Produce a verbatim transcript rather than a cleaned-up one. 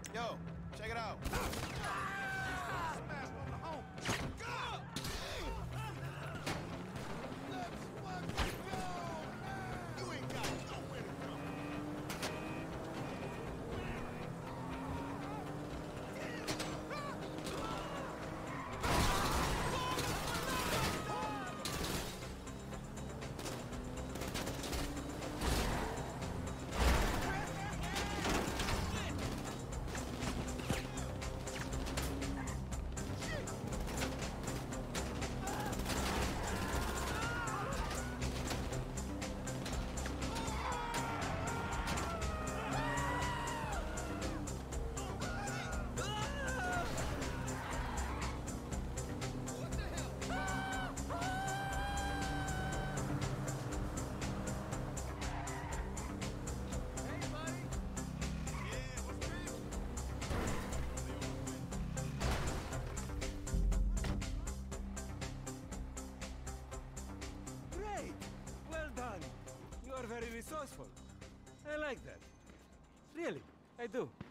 Yo, check it out. Smash on the home. Go! Let's fucking go! You ain't got nowhere to go. You are very resourceful. I like that. Really, I do.